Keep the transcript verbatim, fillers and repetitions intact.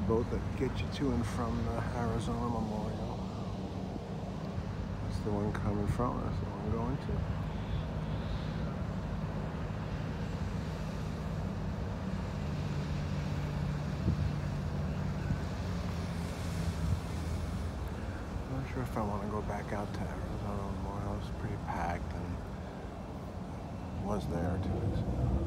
boat that gets you to and from the Arizona Memorial. That's the one coming from, that's the one going to. I'm not sure if I want to go back out to Arizona Memorial. It's pretty packed and was there two weeks ago.